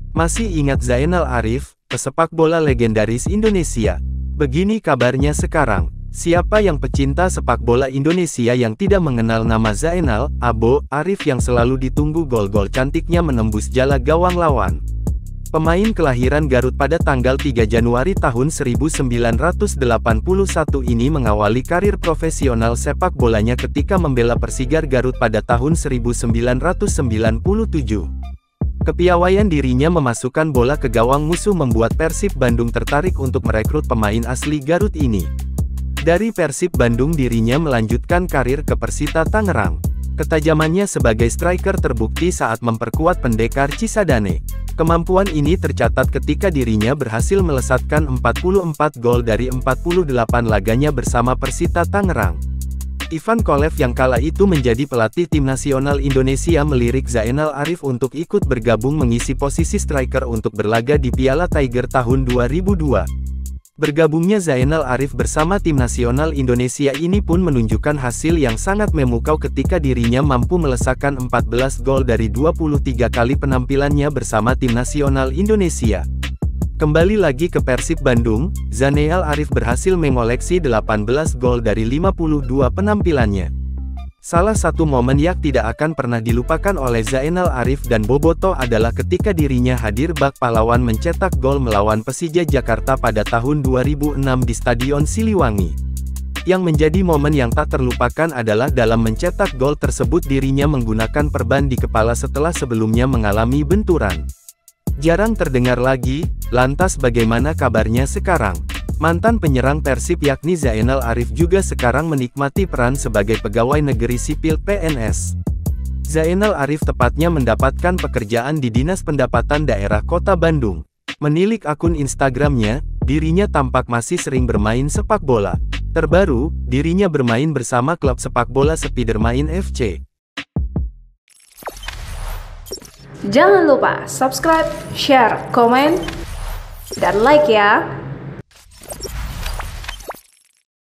Masih ingat Zainal Arif, pesepak bola legendaris Indonesia? Begini kabarnya sekarang. Siapa yang pecinta sepak bola Indonesia yang tidak mengenal nama Zainal Arif yang selalu ditunggu gol-gol cantiknya menembus jala gawang lawan. Pemain kelahiran Garut pada tanggal 3 Januari tahun 1981 ini mengawali karir profesional sepak bolanya ketika membela Persigar Garut pada tahun 1997. Kepiawaian dirinya memasukkan bola ke gawang musuh membuat Persib Bandung tertarik untuk merekrut pemain asli Garut ini. Dari Persib Bandung dirinya melanjutkan karir ke Persita Tangerang. Ketajamannya sebagai striker terbukti saat memperkuat Pendekar Cisadane. Kemampuan ini tercatat ketika dirinya berhasil melesatkan 44 gol dari 48 laganya bersama Persita Tangerang. Ivan Kolev yang kala itu menjadi pelatih tim nasional Indonesia melirik Zainal Arif untuk ikut bergabung mengisi posisi striker untuk berlaga di Piala Tiger tahun 2002. Bergabungnya Zainal Arif bersama tim nasional Indonesia ini pun menunjukkan hasil yang sangat memukau ketika dirinya mampu melesakkan 14 gol dari 23 kali penampilannya bersama tim nasional Indonesia. Kembali lagi ke Persib Bandung, Zainal Arif berhasil mengoleksi 18 gol dari 52 penampilannya. Salah satu momen yang tidak akan pernah dilupakan oleh Zainal Arif dan Boboto adalah ketika dirinya hadir bak pahlawan mencetak gol melawan Persija Jakarta pada tahun 2006 di Stadion Siliwangi. Yang menjadi momen yang tak terlupakan adalah dalam mencetak gol tersebut dirinya menggunakan perban di kepala setelah sebelumnya mengalami benturan. Jarang terdengar lagi, lantas bagaimana kabarnya sekarang? Mantan penyerang Persib yakni Zainal Arif juga sekarang menikmati peran sebagai pegawai negeri sipil PNS. Zainal Arif tepatnya mendapatkan pekerjaan di Dinas Pendapatan Daerah Kota Bandung. Menilik akun Instagramnya, dirinya tampak masih sering bermain sepak bola. Terbaru, dirinya bermain bersama klub sepak bola Spidermain FC. Jangan lupa subscribe, share, komen, dan like ya!